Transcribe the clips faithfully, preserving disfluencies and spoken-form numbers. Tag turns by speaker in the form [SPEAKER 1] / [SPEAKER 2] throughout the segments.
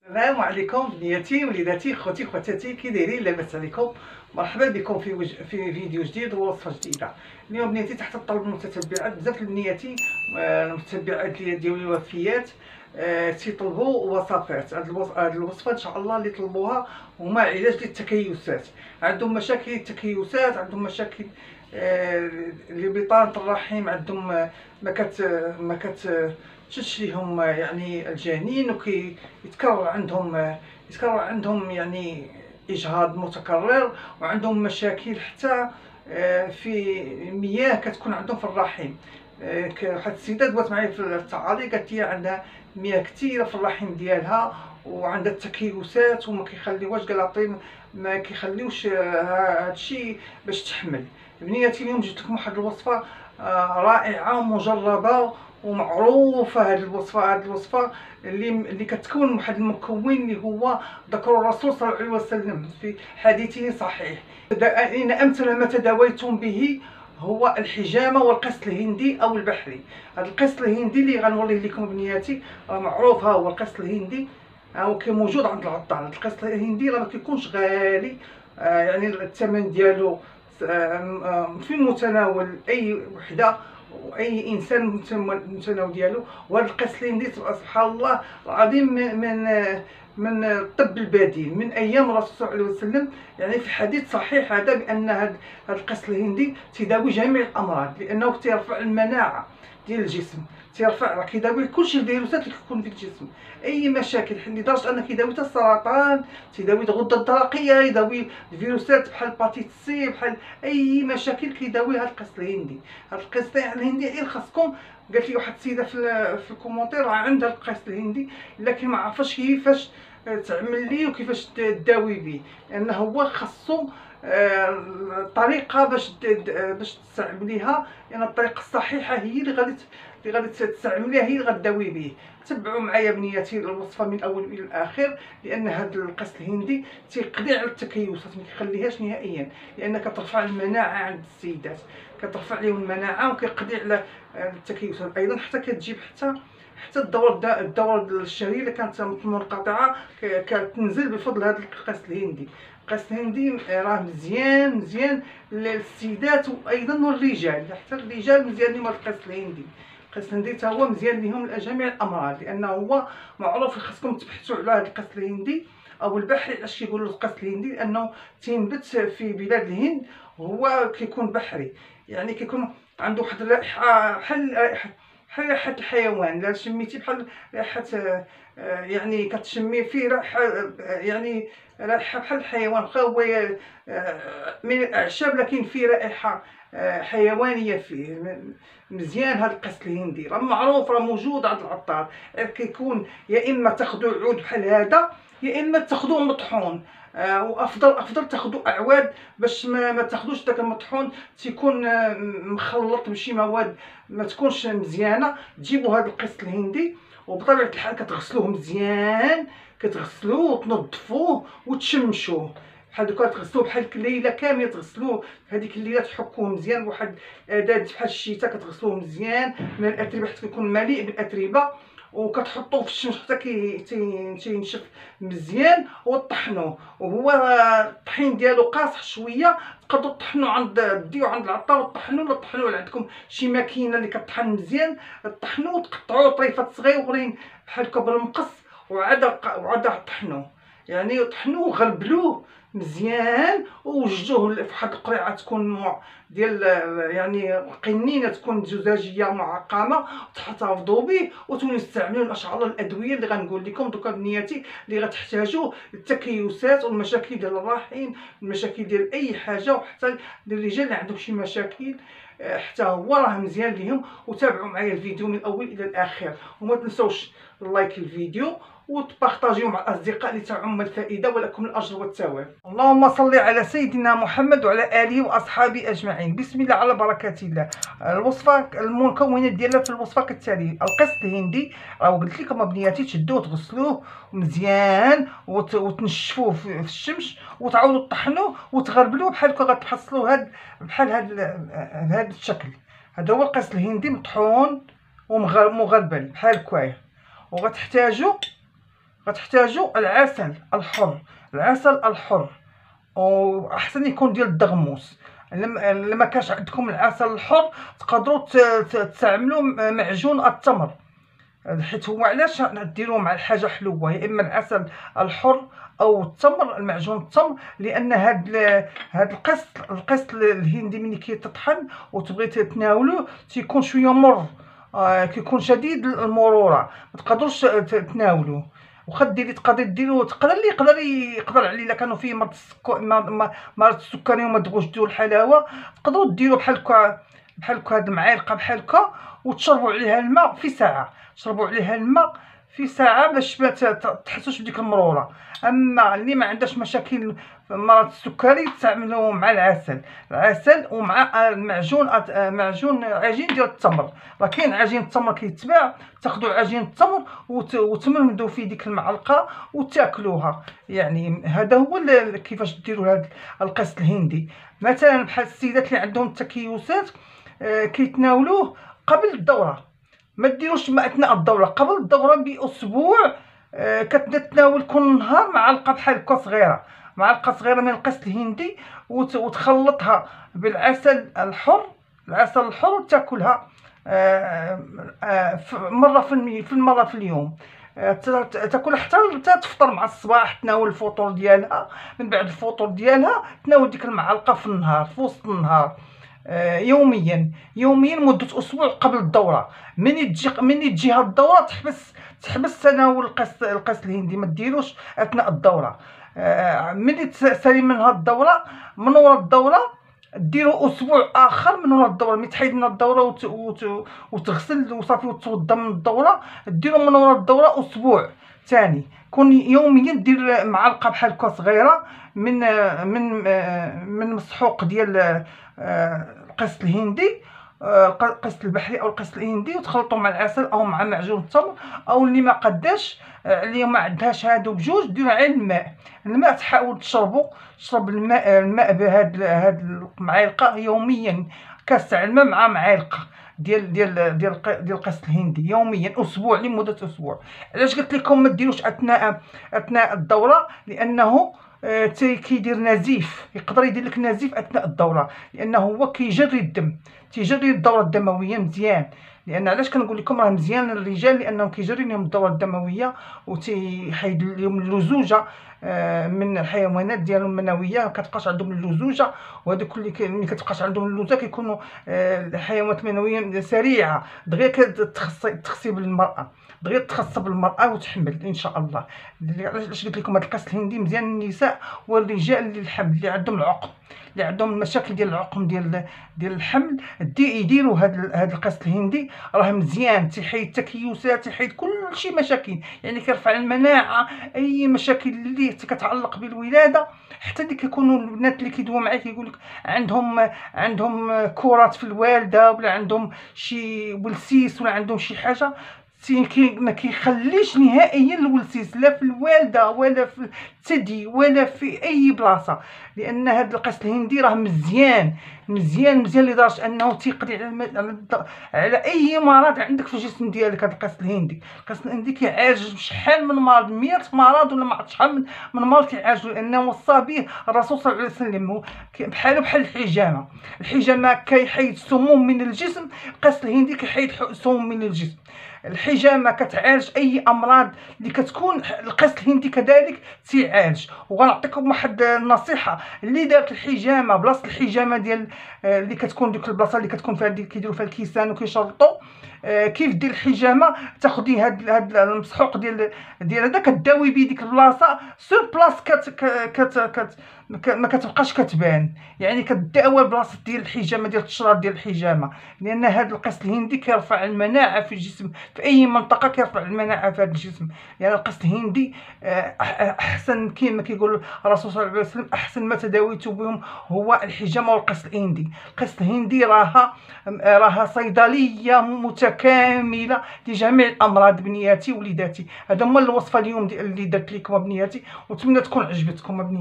[SPEAKER 1] السلام عليكم بنياتي وليداتي خوتي خواتاتي، كي دايرين؟ لاباس عليكم؟ مرحبا بكم في وج... في فيديو جديد ووصفه جديده. اليوم بنياتي تحت الطلب المتتبعات بزاف بنياتي، آه، المتتبعات ديالي الوفيات آه، تيطلبوا وصفات. هاد الوص... هاد الوصفه ان شاء الله اللي طلبوها هما علاج للتكيسات. عندهم مشاكل التكيسات، عندهم مشاكل آه، لبطانه الرحم، عندهم آه، ما كت ما كت تشش ليهم يعني الجنين، وكيتكرر عندهم يتكرر عندهم يعني اجهاض متكرر، وعندهم مشاكل حتى آه، في مياه كتكون عندهم في الرحم. آه، واحد السيده دوات معايا في التعالي قالت لي عندها مياه كثيره في الرحم ديالها وعندها تكيسات وما كيخليوهاش كلاطين، ما كيخليوش هذا الشيء باش تحمل. بنياتي اليوم جبت لكم واحد الوصفه آه، رائعه ومجربه ومعروفه. هذه الوصفه هذه الوصفه اللي اللي كتكون من واحد المكون اللي هو ذكر الرسول صلى الله عليه وسلم في حديثه صحيح: ان امثل ما تداويتم به هو الحجامه والقسط الهندي او البحري. هذا القسط الهندي اللي غنوريه لكم بنياتي راه معروف، ها هو القسط الهندي، هو كي موجود عند العطار. القسط الهندي راه ما كيكونش غالي، آه يعني الثمن ديالو آه في متناول اي وحده واي انسان متناول ديالو. وهذا القسط الهندي سبحان الله العظيم من من من الطب البديل من ايام الرسول صلى الله عليه وسلم. يعني في حديث صحيح هذا بان هذا القسط الهندي تداوي جميع الامراض، لانه تيرفع المناعه ديال الجسم، تيرفع كيداوي كلشي الفيروسات اللي كتكون في الجسم، اي مشاكل، لدرجه انه كيداوي حتى السرطان، تيداوي الغده الدرقيه، يداوي الفيروسات بحال الباتيت سي، بحال اي مشاكل كيداوي هذا القسط الهندي. هذا القسط الهندي غير خاصكم، قالت لي واحد السيده في في الكومونتير راه عندها القسط الهندي لكن ما عرفاش كيفاش تعمل ليه وكيفاش تداوي به، لانه هو خاصو الطريقه باش باش تستعمليها، لان يعني الطريقه الصحيحه هي اللي غادي اللي غادي تستعمليها، هي اللي غداوي به. تبعوا معايا بنياتي الوصفه من الاول الى الاخر، لان هذا القسط الهندي تيقضي على التكيسات، ما كيخليهاش نهائيا، لان كترفع المناعه عند السيدات، كترفع لهم المناعه وكيقضي على التكيسات. ايضا حتى كتجيب حتى حتى الدور الدوره الشهريه اللي كانت منقطعه كتنزل بفضل هذا القسط الهندي. القسط الهندي راه مزيان مزيان للسيدات وايضا الرجال، حتى الرجال مزيان لهم القسط الهندي. القسط الهندي حتى هو مزيان لهم لجميع الامراض، لانه هو معروف. خاصكم تبحثوا على هذا القسط الهندي او البحري. علاش كيقولوا القسط الهندي؟ لانه تينبت في بلاد الهند، وهو كيكون بحري، يعني كيكون عنده واحد الرائحه بحال رائحه بحال ريحه الحيوان. الا شميتي بحال ريحه يعني كتشمي فيه ريحه يعني رائحه بحال الحيوان، واخا هو من الاعشاب لكن فيه رائحه حيوانيه فيه. مزيان هذا القسط الهندي، راه معروف، راه موجود عند العطار. كيكون يا اما تاخذوا عود بحال هذا يا اما تاخذوه مطحون، آه وافضل افضل تاخذوا اعواد باش ما, ما تاخذوش داك المطحون تيكون آه مخلط بشي مواد ما تكونش مزيانه. تجيبوا هذا القسط الهندي وبطبيعه الحال كتغسلوه مزيان، كتغسلوه وتنظفوه وتشمشوه بحال دوكا، تغسلوه بحال الليله كامله، تغسلوه هذيك الليله، تحكوه مزيان بواحد الاداه بحال الشيته، كتغسلوه مزيان من الاتربه حتى يكون مليء بالاتربه، وكتحطوه في الشمس حتى كينشف مزيان وطحنوه. وهو الطحين ديالو قاصح شويه، تقدروا تطحنوا عند ديو عند العطار وطحنوا، ولا طحنوا عندكم شي ماكينه اللي كطحن مزيان، طحنوه وتقطعوه طريفات صغيورين بحال هكا بالمقص، وعاد وعاد طحنوه، يعني طحنوه وغلبلوه مزيان ووجدوه في واحد القريعه تكون ديال يعني قنينه، تكون زجاجيه معقمه، تحتفظوا به وتستعملوا ما شاء الله الادويه اللي غنقول لكم دوكا بنياتي اللي غتحتاجوا للتكيسات والمشاكل ديال الرحم، المشاكل ديال اي حاجه، وحتى للرجال اللي عندهم شي مشاكل حتى هو راه مزيان ليهم. وتابعوا معايا الفيديو من الاول الى الاخر، وما تنسوش لايك الفيديو وتبارطاجيو مع الاصدقاء لتعم الفائده ولكم الاجر والثواب. اللهم صل على سيدنا محمد وعلى اله واصحابه اجمعين. بسم الله على بركه الله. الوصفه المكونات ديالها في الوصفه كالتالي: القسط الهندي راه قلت لكم بنياتي تشدوه وتغسلوه مزيان وت... وتنشفوه في الشمس، وتعاودوا تطحنوه وتغربلوه بحال هكا، غتحصلوا هاد بحال هاد هاد الشكل. هذا هو القسط الهندي مطحون ومغربل بحال هكايا. وغتحتاجوا غتحتاجوا العسل الحر. العسل الحر واحسن يكون ديال الدغموس. لما كانش عندكم العسل الحر تقدروا تستعملوا معجون التمر، حيت هو علاش نديروه مع الحاجه حلوه، يا اما العسل الحر او التمر، المعجون التمر، لان هاد هاد القسط القسط الهندي ملي كيتطحن وتبغي تتناولوه تيكون شويه مر، آه كيكون شديد المروره، ما تقدروش تناولوه. واخا ديري تقدري ديرو تقدر اللي يقدر يقدر عليه الا كانوا فيه مرض السكر مرض السكري وما تبغوش ديروا الحلاوه، تقدروا ديروا بحال هكا بحال هكا هاد المعالقه بحال هكا وتشربوا عليها الماء في ساعه. شربوا عليها الماء في ساعه باش ما تحسوش بديك المروره. اما اللي ما عندهاش مشاكل مرض السكري تعملوا مع العسل العسل ومع المعجون معجون عجين ديال التمر. راه كاين عجين التمر كيتباع، تاخذوا عجين التمر وتمرمدوا فيه ديك المعلقه وتاكلوها. يعني هذا هو كيفاش ديروا هذا القسط الهندي. مثلا بحال السيدات اللي عندهم التكيسات كيتناولوه قبل الدوره، ما ديروش ما اثناء الدوره، قبل الدوره باسبوع آه كتتناول كل نهار معلقه بحال هكا صغيره، معلقه صغيره من القسط الهندي وتخلطها بالعسل الحر العسل الحر وتاكلها آه آه مره في في المره في اليوم. آه تاكلها حتى تفطر مع الصباح، تناول الفطور ديالها، من بعد الفطور ديالها تناول ديك المعلقه في النهار في وسط النهار آه يوميا يوميا مده اسبوع قبل الدوره. من تجي من تجي هاد الدوره تحبس تحبس تناول القسط القسط الهندي، ما ديروش اثناء الدوره. آه من تسالي من هاد الدوره من ورا الدوره ديروا اسبوع اخر من ورا الدوره، ملي تحيد من الدوره وت... وت... وتغسل وصافي وتوضى من الدوره، ديروا من ورا الدوره اسبوع ثاني. كون يوميا دير معلقه بحال هكا صغيره من من من مسحوق ديال القسط الهندي، القسط البحري او القسط الهندي، وتخلطوا مع العسل او مع معجون التمر. او اللي ما قداش اللي ما عندهاش هادو بجوج ديروا على الماء. الماء تحاول تشربوا تشرب الماء الماء بهاد هاد المعالقه يوميا، كاس تاع الماء مع معالقه ديال ديال ديال ديال القسط الهندي يوميا اسبوع لمده اسبوع. علاش قلت لكم ما ديروش اثناء اثناء الدوره؟ لانه آه كيدير نزيف، يقدر يدير لك نزيف اثناء الدوره، لانه هو كيجري الدم، تيجري الدوره الدمويه مزيان. لان علاش كنقول لكم راه مزيان للرجال؟ لانهم كيجري لهم الدوره الدمويه وتيحيد لهم اللزوجه آه من الحيوانات ديالهم المنويه، ما كتبقاش عندهم اللزوجه. وهذوك اللي ملي كتبقاش عندهم اللزوجه كيكونوا آه الحيوانات المنويه سريعه، دغيا كتخصب المراه دغيا تخصب المراه وتحمل ان شاء الله. علاش قلت لكم هذا القسط الهندي مزيان للنساء والرجال للحمل اللي عندهم العقم، اللي عندهم المشاكل ديال العقم ديال ديال الحمل، دي يديروا هذا هذا القسط الهندي. راه مزيان تيحيد التكيسات، تيحيد كلشي مشاكل، يعني كيرفع المناعه، اي مشاكل اللي كتعلق بالولاده. حتى اللي كيكونوا البنات اللي كيدويو معايا كيقول لك عندهم عندهم كرات في الوالده، ولا عندهم شي ولسيس، ولا عندهم شي حاجه، ما كيخليش نهائيا الولسيس لا في الوالده ولا في الثدي ولا في اي بلاصه. لان هذا القسط الهندي راه مزيان مزيان مزيان لدرجه انه تيقضي على على اي مرض عندك في الجسم ديالك. هذا القسط الهندي القسط الهندي كيعالج شحال من مرض، مية مرض ولا ما عرفت شحال من من مرض كيعالجوا، لانه وصى به الرسول صلى الله عليه وسلم. بحالو بحال الحجامه، الحجامه كيحيد السموم من الجسم، القسط الهندي كيحيد السموم من الجسم. الحجامه كتعالج اي امراض اللي كتكون، القسط الهندي كذلك تيعالج. وغنعطيكم واحد النصيحه، اللي دارت الحجامه بلاصه الحجامه ديال اللي كتكون ديك البلاصه اللي كتكون فيها كيديروا فيها الكيسان وكيشرطوا، كيف دير الحجامه تاخدي هاد هاد المسحوق ديال ديال هذا كداوي بيه ديك البلاصه سور بلاص كت كت كت ما كتبقاش كتبان، يعني كداوى بلاصه ديال الحجامه ديال التشرار ديال الحجامه. لان هذا القسط الهندي كيرفع المناعه في الجسم، في اي منطقه كيرفع المناعه في هذا الجسم. يعني القسط الهندي احسن كما كيقول الرسول صلى الله عليه وسلم احسن ما تداويت بهم هو الحجامه والقسط الهندي. القسط الهندي راها راها صيدليه متكامله لجميع الامراض بنياتي وليداتي. هذا هو الوصفه اليوم اللي درت لكم بنياتي، واتمنى تكون عجبتكم بنياتي.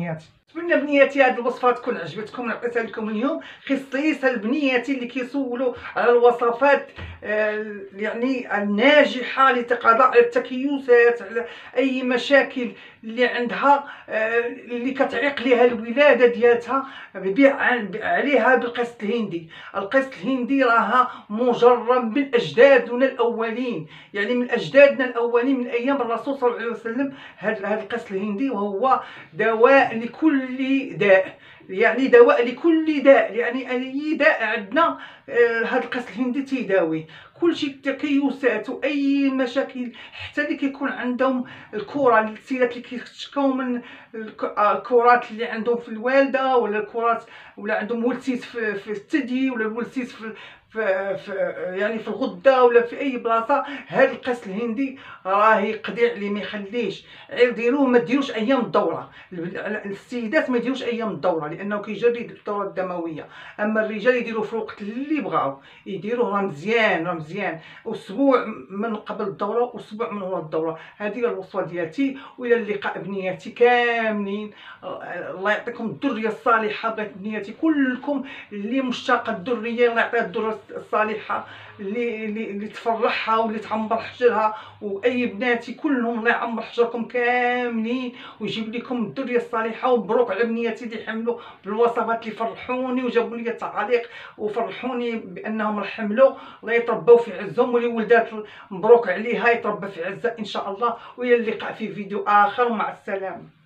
[SPEAKER 1] نتمنى بنياتي هذه الوصفه تكون عجبتكم، عطيتها لكم اليوم خصيصا لبنياتي اللي كيسولوا على الوصفات آه يعني الناجحه لتقاضاء على التكيسات، على اي مشاكل اللي عندها آه اللي كتعيق لها الولاده ديالتها عليها بالقسط الهندي. القسط الهندي راها مجرب من اجدادنا الاولين، يعني من اجدادنا الاولين من ايام الرسول صلى الله عليه وسلم. هذا القسط الهندي وهو دواء لكل داء، يعني دواء لكل داء، يعني اي داء عندنا هذا القسط الهندي تيداوي كلشي، التكيسات واي مشاكل، حتى اللي كيكون عندهم الكره، السيدات اللي كيشكاو من الكرات اللي عندهم في الوالده، ولا الكرات ولا عندهم ولسيس في, في الثدي، ولا الولسيس في في, في يعني في الغده، ولا في اي بلاصه. هذا القسط الهندي راه يقضي عليه، ما يخليش. ديروه، ما ديروش ايام الدوره، السيدات ما يديروش ايام الدوره لانه كيجري الدوره الدمويه. اما الرجال يديروا في الوقت اللي بغاو يديروه، راه مزيان، راه مزيان. اسبوع من قبل الدوره واسبوع من وراء الدوره. هذه هي الوصفه ديالتي، والى اللقاء بنياتي كاملين. الله يعطيكم الذريه الصالحه. بغيت بنياتي كلكم اللي مشتاقه الذريه، الله يعطيها الذريه الصالحه اللي اللي تفرحها واللي تعمر حجرها. واي بناتي كلهم الله يعمر حجركم كاملين ويجيب لكم الذريه الصالحه. ومبروك على بنياتي اللي حملوا بالوصفات اللي فرحوني وجابوا لي تعاليق وفرحوني بانهم حملوا. الله يتربوا في عزهم، ولولدات مبروك عليها يتربى في عزها ان شاء الله. والى اللقاء في فيديو اخر، ومع السلامه.